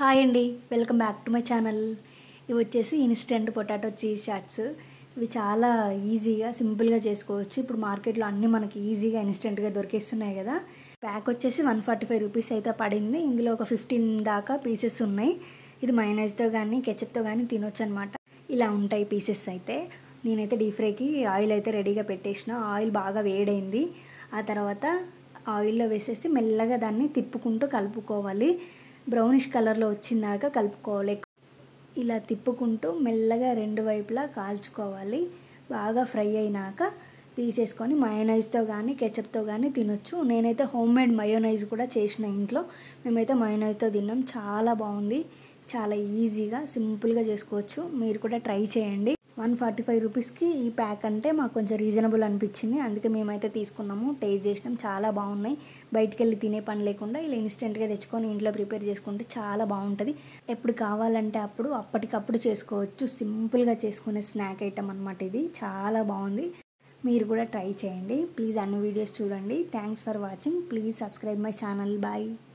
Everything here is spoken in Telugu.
హాయ్ అండి, welcome back to my channel. ఇవి వచ్చేసి ఇన్స్టెంట్ పొటాటో చీజ్ చాట్స్. ఇవి చాలా ఈజీగా సింపుల్గా చేసుకోవచ్చు. ఇప్పుడు మార్కెట్లో అన్నీ మనకి ఈజీగా ఇన్స్టెంట్గా దొరికేస్తున్నాయి కదా. ప్యాక్ వచ్చేసి 145 రూపీస్ అయితే పడింది. ఇందులో ఒక 15 దాకా పీసెస్ ఉన్నాయి. ఇది మైనస్తో కానీ కెచప్తో కానీ తినొచ్చు అనమాట. ఇలా ఉంటాయి పీసెస్ అయితే. నేనైతే డీప్ ఫ్రైకి ఆయిల్ అయితే రెడీగా పెట్టేసిన. ఆయిల్ బాగా వేడైంది. ఆ తర్వాత ఆయిల్లో వేసేసి మెల్లగా దాన్ని తిప్పుకుంటూ కలుపుకోవాలి. బ్రౌనిష్ కలర్లో వచ్చిందాక కలుపుకోవాలి. ఇలా తిప్పుకుంటూ మెల్లగా రెండు వైపులా కాల్చుకోవాలి. బాగా ఫ్రై అయినాక తీసేసుకొని మయోనైజ్తో కానీ కెచప్తో కానీ తినొచ్చు. నేనైతే హోమ్ మేడ్ మయోనైజ్ కూడా చేసిన ఇంట్లో. మేమైతే మయోనైజ్తో తిన్నాం. చాలా బాగుంది. చాలా ఈజీగా సింపుల్గా చేసుకోవచ్చు. మీరు కూడా ట్రై చేయండి. 145 రూపీస్కి ఈ ప్యాక్ అంటే మాకు కొంచెం రీజనబుల్ అనిపించింది. అందుకే మేమైతే తీసుకున్నాము. టేస్ట్ చేసినాం. చాలా బాగున్నాయి. బయటికి వెళ్ళి తినే పని లేకుండా ఇలా ఇన్స్టెంట్గా తెచ్చుకొని ఇంట్లో ప్రిపేర్ చేసుకుంటే చాలా బాగుంటుంది. ఎప్పుడు కావాలంటే అప్పటికప్పుడు చేసుకోవచ్చు. సింపుల్గా చేసుకునే స్నాక్ ఐటమ్ అనమాట ఇది. చాలా బాగుంది. మీరు కూడా ట్రై చేయండి. ప్లీజ్ అన్ని వీడియోస్ చూడండి. Thanks for watching. Please subscribe my channel. Bye.